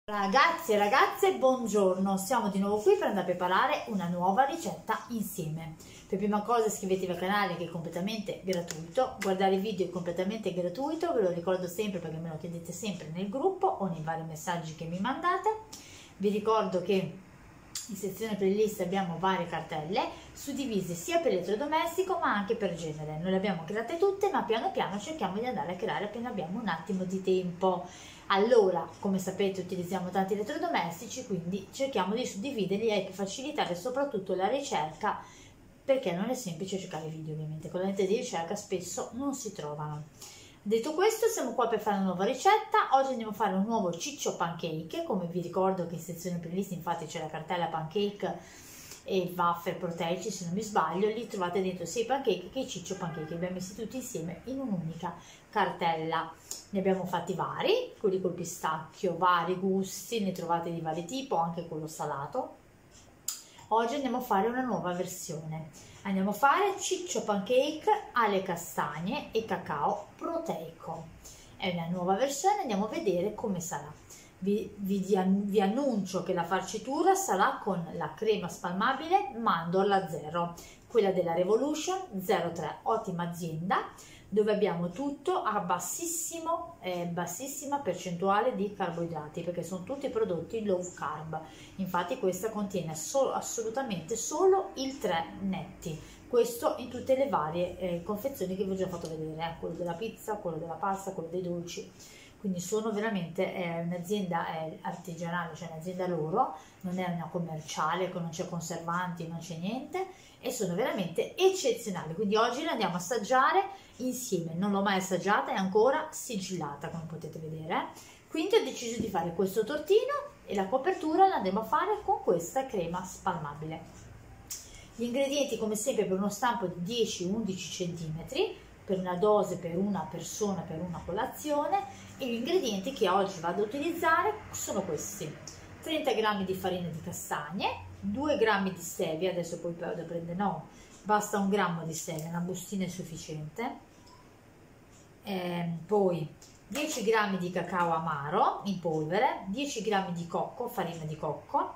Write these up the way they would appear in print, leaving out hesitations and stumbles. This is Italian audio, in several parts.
Ragazzi e ragazze, buongiorno, siamo di nuovo qui per andare a preparare una nuova ricetta insieme. Per prima cosa iscrivetevi al canale che è completamente gratuito, guardare i video è completamente gratuito, ve lo ricordo sempre perché me lo chiedete sempre nel gruppo o nei vari messaggi che mi mandate. Vi ricordo che in sezione playlist abbiamo varie cartelle suddivise sia per elettrodomestico ma anche per genere. Non le abbiamo create tutte, ma piano piano cerchiamo di andare a creare appena abbiamo un attimo di tempo. Allora, come sapete, utilizziamo tanti elettrodomestici, quindi cerchiamo di suddividerli per facilitare soprattutto la ricerca, perché non è semplice cercare video, ovviamente con la lente di ricerca spesso non si trovano. Detto questo, siamo qua per fare una nuova ricetta. Oggi andiamo a fare un nuovo ciccio pancake. Come vi ricordo che in sezione playlist infatti c'è la cartella pancake e wafer proteici, se non mi sbaglio, lì trovate dentro sia i pancake che i ciccio pancake, li abbiamo messi tutti insieme in un'unica cartella. Ne abbiamo fatti vari, quelli col pistacchio, vari gusti, ne trovate di vari tipi, anche quello salato. Oggi andiamo a fare una nuova versione. Andiamo a fare ciccio pancake alle castagne e cacao proteico. È una nuova versione, andiamo a vedere come sarà. Vi annuncio che la farcitura sarà con la crema spalmabile mandorla 0, quella della Revolution 03, ottima azienda, dove abbiamo tutto a bassissima percentuale di carboidrati, perché sono tutti prodotti low carb. Infatti questa contiene assolutamente solo il 3 netti, questo in tutte le varie confezioni che vi ho già fatto vedere, quello della pizza, quello della pasta, quello dei dolci. Quindi sono veramente un'azienda artigianale, cioè un'azienda loro, non è una commerciale, non c'è conservanti, non c'è niente, e sono veramente eccezionali. Quindi oggi la andiamo a assaggiare insieme, non l'ho mai assaggiata, è ancora sigillata come potete vedere. Quindi ho deciso di fare questo tortino e la copertura la andiamo a fare con questa crema spalmabile. Gli ingredienti come sempre per uno stampo di 10-11 cm, per una dose per una persona, per una colazione, e gli ingredienti che oggi vado a utilizzare sono questi: 30 g di farina di castagne, 2 g di stevia, adesso poi da prendere, no, basta 1 grammo di stevia, una bustina è sufficiente, poi 10 g di cacao amaro in polvere, 10 g di cocco, farina di cocco,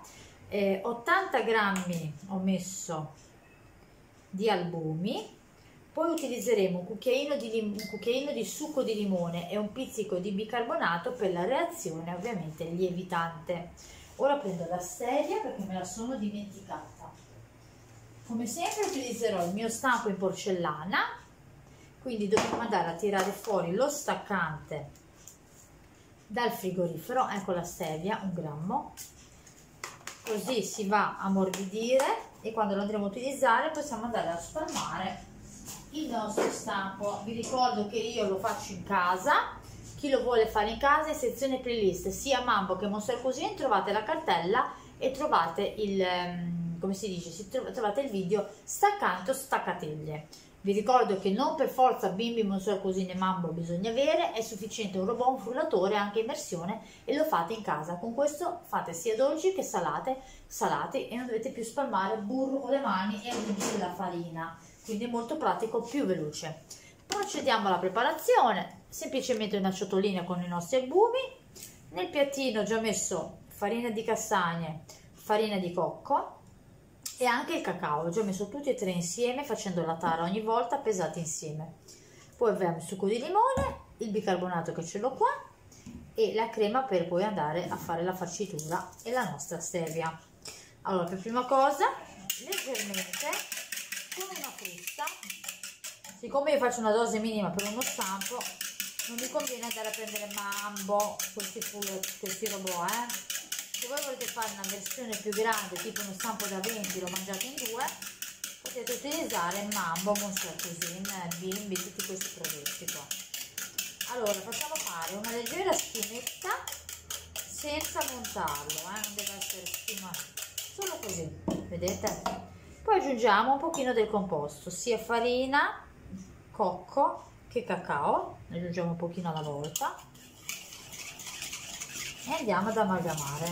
80 g ho messo di albumi. Poi utilizzeremo un cucchiaino di succo di limone e un pizzico di bicarbonato per la reazione ovviamente lievitante. Ora prendo la stevia perché me la sono dimenticata. Come sempre utilizzerò il mio stampo in porcellana, quindi dobbiamo andare a tirare fuori lo staccante dal frigorifero. Ecco la stevia, 1 grammo, così si va a ammorbidire e quando lo andremo a utilizzare possiamo andare a spalmare il nostro stampo. Vi ricordo che io lo faccio in casa, chi lo vuole fare in casa in sezione playlist sia Mambo che Monster Cuisine trovate la cartella e trovate il come si dice, trovate il video staccando staccateglie. Vi ricordo che non per forza bimbi, Monster Cuisine e Mambo bisogna avere, è sufficiente un robot, un frullatore anche immersione, e lo fate in casa. Con questo fate sia dolci che salati e non dovete più spalmare burro con le mani e aggiungere la farina, quindi è molto pratico, più veloce. Procediamo alla preparazione. Semplicemente una ciotolina con i nostri albumi. Nel piattino ho già messo farina di castagne, farina di cocco e anche il cacao, ho già messo tutti e tre insieme facendo la tara ogni volta, pesati insieme. Poi abbiamo il succo di limone, il bicarbonato che ce l'ho qua e la crema per poi andare a fare la farcitura e la nostra stevia. Allora, per prima cosa, leggermente con una frusta, siccome io faccio una dose minima per uno stampo, non mi conviene andare a prendere Mambo, questi robot, Se voi volete fare una versione più grande, tipo uno stampo da 20, lo mangiate in 2, potete utilizzare Mambo, Monster Cuisine, Bimbi, tutti questi prodotti qua. Allora, facciamo fare una leggera schiumetta senza montarlo, non deve essere schiumato, solo così, vedete? Poi aggiungiamo un pochino del composto, sia farina, cocco che cacao, ne aggiungiamo un pochino alla volta e andiamo ad amalgamare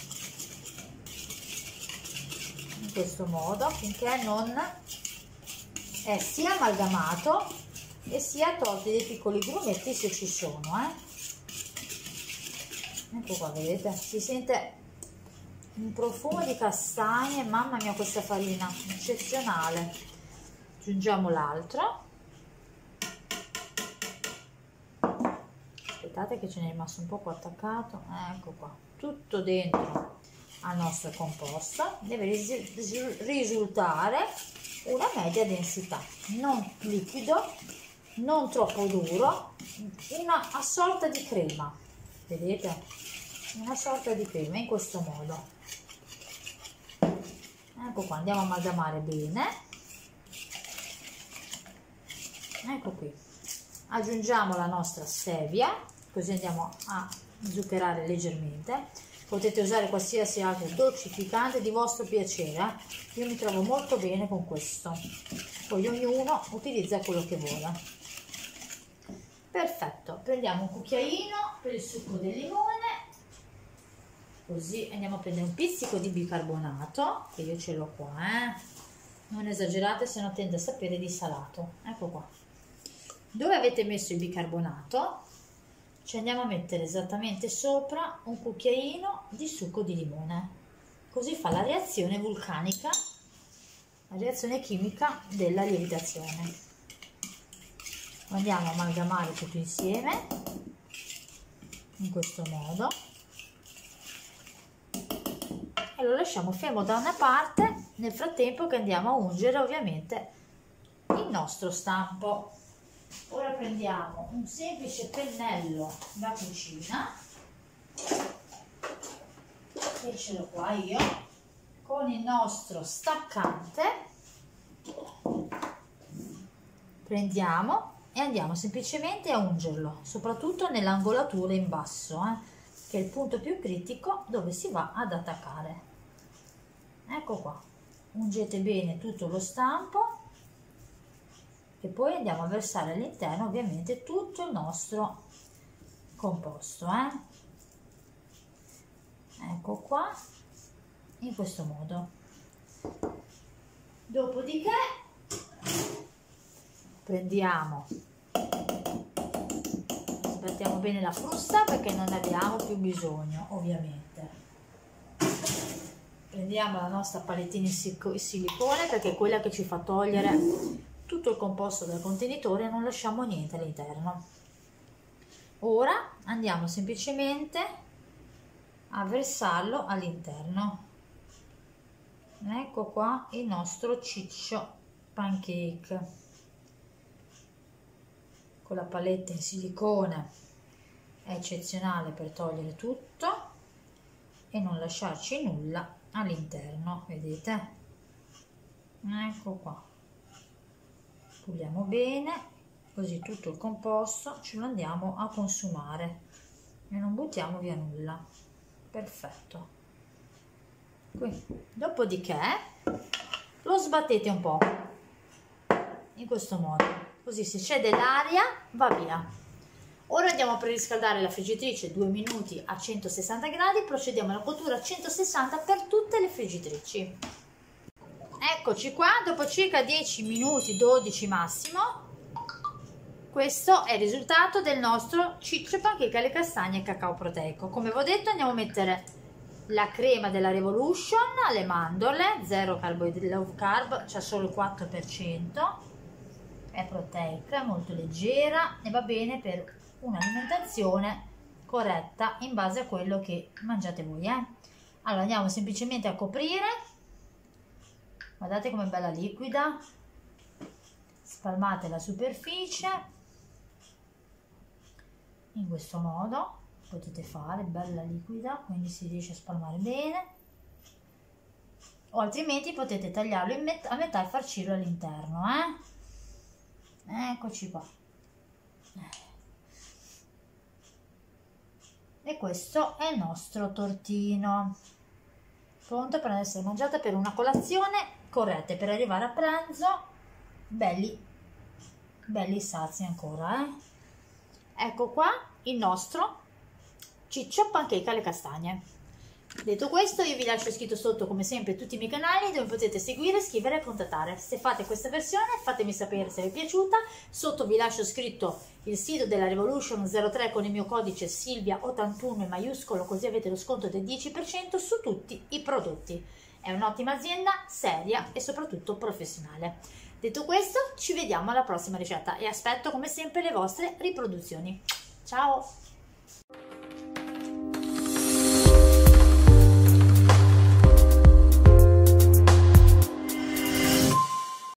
in questo modo finché non è sia amalgamato e sia tolti dei piccoli grumetti se ci sono, Ecco qua, vedete? Si sente un profumo di castagne, mamma mia questa farina, eccezionale. Aggiungiamo l'altro. Aspettate che ce n'è rimasto un poco attaccato, ecco qua, tutto dentro al nostro composto. Deve risultare una media densità, non liquido, non troppo duro, una sorta di crema, vedete? Una sorta di crema in questo modo. Ecco qua, andiamo a amalgamare bene. Ecco qui, aggiungiamo la nostra stevia, così andiamo a zuccherare leggermente. Potete usare qualsiasi altro dolcificante di vostro piacere, io mi trovo molto bene con questo, poi ognuno utilizza quello che vuole. Perfetto, prendiamo un cucchiaino per il succo del limone, così andiamo a prendere un pizzico di bicarbonato, che io ce l'ho qua, non esagerate, se no tende a sapere di salato. Ecco qua, dove avete messo il bicarbonato ci andiamo a mettere esattamente sopra un cucchiaino di succo di limone, così fa la reazione vulcanica, la reazione chimica della lievitazione. Andiamo a amalgamare tutto insieme in questo modo e lo lasciamo fermo da una parte nel frattempo che andiamo a ungere ovviamente il nostro stampo. Ora prendiamo un semplice pennello da cucina, che ce l'ho qua io, con il nostro staccante. Prendiamo e andiamo semplicemente a ungerlo, soprattutto nell'angolatura in basso, che è il punto più critico dove si va ad attaccare. Ecco qua, ungete bene tutto lo stampo e poi andiamo a versare all'interno ovviamente tutto il nostro composto. Ecco qua, in questo modo. Dopodiché prendiamo, sbattiamo bene la frusta perché non ne abbiamo più bisogno ovviamente. Prendiamo la nostra palettina in silicone perché è quella che ci fa togliere tutto il composto dal contenitore e non lasciamo niente all'interno. Ora andiamo semplicemente a versarlo all'interno. Ecco qua il nostro ciccio pancake con la paletta in silicone, è eccezionale per togliere tutto e non lasciarci nulla all'interno, vedete? Ecco qua, puliamo bene, così tutto il composto ce lo andiamo a consumare e non buttiamo via nulla. Perfetto. Qui. Dopodiché lo sbattete un po' in questo modo, così se c'è dell'aria va via. Ora andiamo a preriscaldare la friggitrice 2 minuti a 160 gradi, procediamo alla cottura a 160 per tutte le friggitrici. Eccoci qua, dopo circa 10 minuti, 12 massimo, questo è il risultato del nostro ciccio pancake alle castagne e cacao proteico. Come vi ho detto andiamo a mettere la crema della Revolution, le mandorle, 0 low carb, c'è solo il 4%, è proteica, è molto leggera e va bene per un'alimentazione corretta in base a quello che mangiate voi. Allora andiamo semplicemente a coprire, guardate com'è bella liquida, spalmate la superficie in questo modo, potete fare bella liquida, quindi si riesce a spalmare bene, o altrimenti potete tagliarlo a metà e farcirlo all'interno. Eccoci qua. E questo è il nostro tortino, pronto per essere mangiato per una colazione corretta, per arrivare a pranzo belli sazi ancora. Ecco qua il nostro ciccio pancake alle castagne. Detto questo, io vi lascio scritto sotto come sempre tutti i miei canali dove potete seguire, scrivere e contattare. Se fate questa versione fatemi sapere se vi è piaciuta. Sotto vi lascio scritto il sito della Revolution 03 con il mio codice Silvia81 in maiuscolo, così avete lo sconto del 10% su tutti i prodotti. È un'ottima azienda, seria e soprattutto professionale. Detto questo, ci vediamo alla prossima ricetta e aspetto come sempre le vostre riproduzioni. Ciao!